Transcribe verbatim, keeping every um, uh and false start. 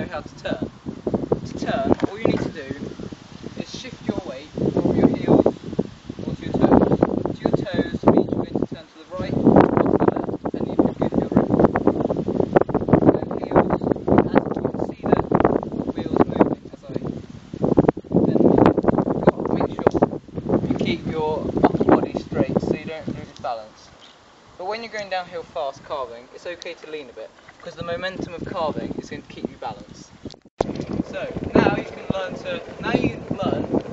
how to turn. To turn, all you need to do is shift your weight from your heels onto your toes. To your toes means you're going to turn to the right or to the left, and you can give your rhythm. And heels, as you can see the wheels moving as I then move. You've got to make sure you keep your upper body straight so you don't lose balance. But when you're going downhill fast carving, it's okay to lean a bit, because the momentum of carving is going to keep you balanced. So now you can learn to, now you learn